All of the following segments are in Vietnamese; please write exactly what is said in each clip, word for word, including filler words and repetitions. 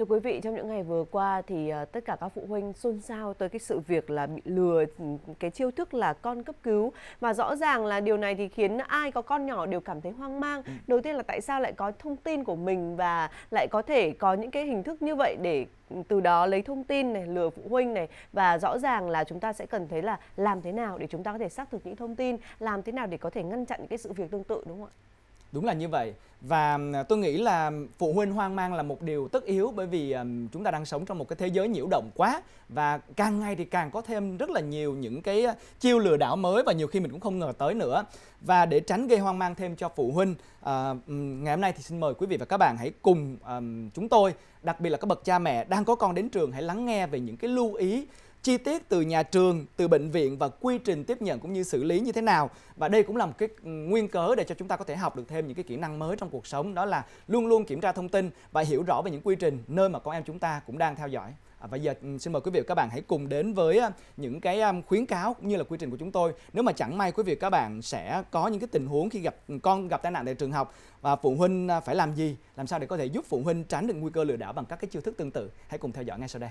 Thưa quý vị, trong những ngày vừa qua thì uh, tất cả các phụ huynh xôn xao tới cái sự việc là bị lừa cái chiêu thức là con cấp cứu, và rõ ràng là điều này thì khiến ai có con nhỏ đều cảm thấy hoang mang. Ừ. Đầu tiên là tại sao lại có thông tin của mình và lại có thể có những cái hình thức như vậy để từ đó lấy thông tin này, lừa phụ huynh này, và rõ ràng là chúng ta sẽ cần thấy là làm thế nào để chúng ta có thể xác thực những thông tin, làm thế nào để có thể ngăn chặn những cái sự việc tương tự, đúng không ạ? Đúng là như vậy, và tôi nghĩ là phụ huynh hoang mang là một điều tất yếu, bởi vì chúng ta đang sống trong một cái thế giới nhiễu động quá, và càng ngày thì càng có thêm rất là nhiều những cái chiêu lừa đảo mới và nhiều khi mình cũng không ngờ tới nữa. Và để tránh gây hoang mang thêm cho phụ huynh, à, ngày hôm nay thì xin mời quý vị và các bạn hãy cùng à, chúng tôi, đặc biệt là các bậc cha mẹ đang có con đến trường, hãy lắng nghe về những cái lưu ý chi tiết từ nhà trường, từ bệnh viện và quy trình tiếp nhận cũng như xử lý như thế nào. Và đây cũng là một cái nguyên cớ để cho chúng ta có thể học được thêm những cái kỹ năng mới trong cuộc sống, đó là luôn luôn kiểm tra thông tin và hiểu rõ về những quy trình nơi mà con em chúng ta cũng đang theo dõi. À, và giờ xin mời quý vị và các bạn hãy cùng đến với những cái khuyến cáo cũng như là quy trình của chúng tôi. Nếu mà chẳng may quý vị và các bạn sẽ có những cái tình huống khi gặp con gặp tai nạn tại trường học, và phụ huynh phải làm gì, làm sao để có thể giúp phụ huynh tránh được nguy cơ lừa đảo bằng các cái chiêu thức tương tự. Hãy cùng theo dõi ngay sau đây.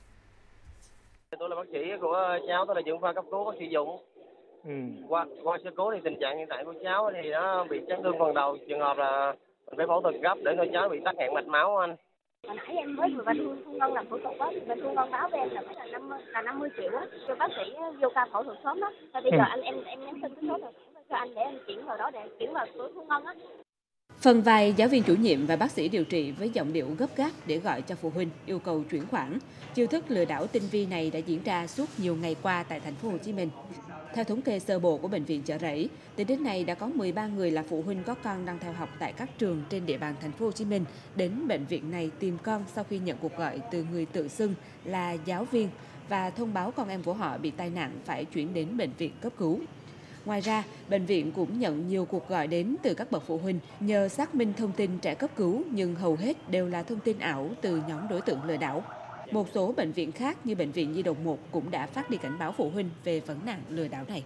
Tôi là bác sĩ của cháu, tôi là trưởng khoa cấp cứu bác sĩ Dũng. Ừ. Qua qua sự cố thì tình trạng hiện tại của cháu thì nó bị chấn thương phần đầu, trường hợp là mình phải phẫu thuật gấp để cho cháu bị tắc nghẽn mạch máu anh. Hồi nãy em mới vừa bên Thu Ngân làm phẫu thuật á, thì bên Thu Ngân báo với em là phải là năm là năm mươi triệu á, cho bác sĩ vô ca phẫu thuật sớm á. Và bây giờ anh em em nhắn tin cái số tài khoản cho anh để anh chuyển vào đó, để chuyển vào số Thu Ngân á. Phần vài giáo viên chủ nhiệm và bác sĩ điều trị với giọng điệu gấp gáp để gọi cho phụ huynh yêu cầu chuyển khoản. Chiêu thức lừa đảo tinh vi này đã diễn ra suốt nhiều ngày qua tại thành phố Hồ Chí Minh. Theo thống kê sơ bộ của bệnh viện Chợ Rẫy, tính đến nay đã có mười ba người là phụ huynh có con đang theo học tại các trường trên địa bàn thành phố Hồ Chí Minh đến bệnh viện này tìm con sau khi nhận cuộc gọi từ người tự xưng là giáo viên và thông báo con em của họ bị tai nạn phải chuyển đến bệnh viện cấp cứu. Ngoài ra, bệnh viện cũng nhận nhiều cuộc gọi đến từ các bậc phụ huynh nhờ xác minh thông tin trẻ cấp cứu, nhưng hầu hết đều là thông tin ảo từ nhóm đối tượng lừa đảo. Một số bệnh viện khác như Bệnh viện Nhi đồng một cũng đã phát đi cảnh báo phụ huynh về vấn nạn lừa đảo này.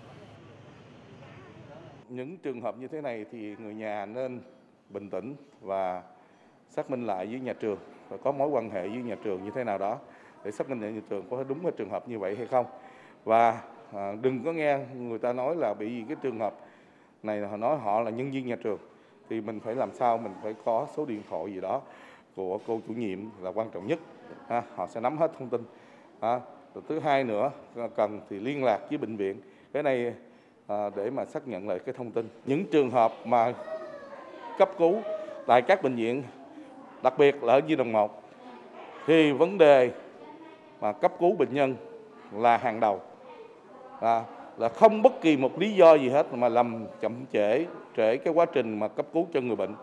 Những trường hợp như thế này thì người nhà nên bình tĩnh và xác minh lại với nhà trường, và có mối quan hệ với nhà trường như thế nào đó để xác minh lại nhà trường có đúng cái trường hợp như vậy hay không. Và À, đừng có nghe người ta nói là bị cái trường hợp này là họ nói họ là nhân viên nhà trường, thì mình phải làm sao mình phải có số điện thoại gì đó của cô chủ nhiệm là quan trọng nhất, à, họ sẽ nắm hết thông tin. À, thứ hai nữa cần thì liên lạc với bệnh viện, cái này à, để mà xác nhận lại cái thông tin. Những trường hợp mà cấp cứu tại các bệnh viện, đặc biệt là ở Nhi đồng một, thì vấn đề mà cấp cứu bệnh nhân là hàng đầu. À, là không bất kỳ một lý do gì hết mà làm chậm trễ trễ cái quá trình mà cấp cứu cho người bệnh.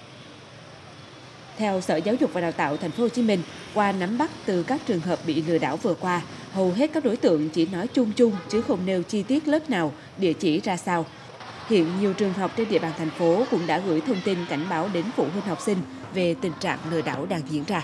Theo Sở Giáo dục và Đào tạo Thành phố Hồ Chí Minh, qua nắm bắt từ các trường hợp bị lừa đảo vừa qua, hầu hết các đối tượng chỉ nói chung chung chứ không nêu chi tiết lớp nào, địa chỉ ra sao. Hiện nhiều trường học trên địa bàn thành phố cũng đã gửi thông tin cảnh báo đến phụ huynh học sinh về tình trạng lừa đảo đang diễn ra.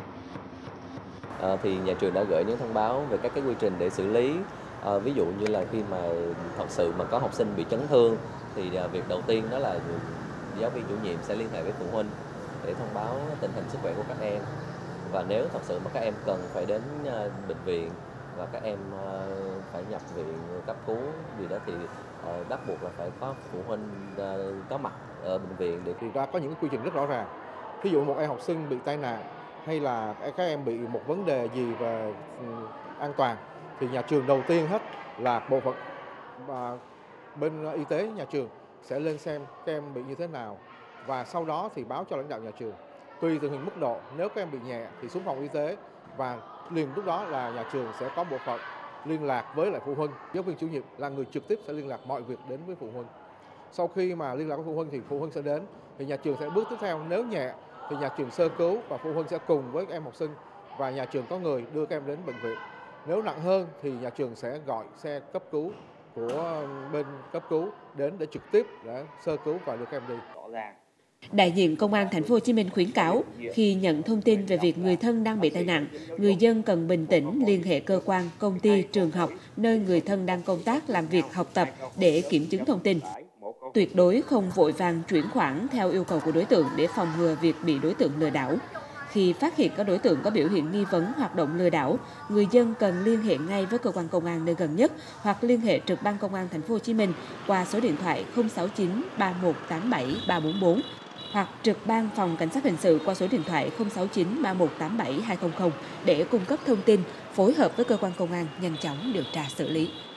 À, thì nhà trường đã gửi những thông báo về các cái quy trình để xử lý. À, ví dụ như là khi mà thật sự mà có học sinh bị chấn thương thì à, việc đầu tiên đó là giáo viên chủ nhiệm sẽ liên hệ với phụ huynh để thông báo tình hình sức khỏe của các em, và nếu thật sự mà các em cần phải đến à, bệnh viện và các em à, phải nhập viện cấp cứu gì đó thì à, bắt buộc là phải có phụ huynh à, có mặt ở bệnh viện để thì ra có những quy trình rất rõ ràng. Ví dụ một em học sinh bị tai nạn hay là các em bị một vấn đề gì về an toàn, thì nhà trường đầu tiên hết là bộ phận và bên y tế nhà trường sẽ lên xem các em bị như thế nào, và sau đó thì báo cho lãnh đạo nhà trường. Tùy tình hình mức độ, nếu các em bị nhẹ thì xuống phòng y tế, và liền lúc đó là nhà trường sẽ có bộ phận liên lạc với lại phụ huynh. Giáo viên chủ nhiệm là người trực tiếp sẽ liên lạc mọi việc đến với phụ huynh. Sau khi mà liên lạc với phụ huynh thì phụ huynh sẽ đến, thì nhà trường sẽ bước tiếp theo. Nếu nhẹ thì nhà trường sơ cứu và phụ huynh sẽ cùng với các em học sinh và nhà trường có người đưa các em đến bệnh viện. Nếu nặng hơn thì nhà trường sẽ gọi xe cấp cứu của bên cấp cứu đến để trực tiếp để sơ cứu và đưa các em đi. Đại diện Công an Thành phố Hồ Chí Minh khuyến cáo khi nhận thông tin về việc người thân đang bị tai nạn, người dân cần bình tĩnh liên hệ cơ quan, công ty, trường học nơi người thân đang công tác, làm việc, học tập để kiểm chứng thông tin. Tuyệt đối không vội vàng chuyển khoản theo yêu cầu của đối tượng để phòng ngừa việc bị đối tượng lừa đảo. Khi phát hiện các đối tượng có biểu hiện nghi vấn hoạt động lừa đảo, người dân cần liên hệ ngay với cơ quan công an nơi gần nhất hoặc liên hệ trực ban công an thành phố Hồ Chí Minh qua số điện thoại không sáu chín ba một tám bảy ba bốn bốn hoặc trực ban phòng cảnh sát hình sự qua số điện thoại không sáu chín ba một tám bảy hai không không để cung cấp thông tin, phối hợp với cơ quan công an nhanh chóng điều tra xử lý.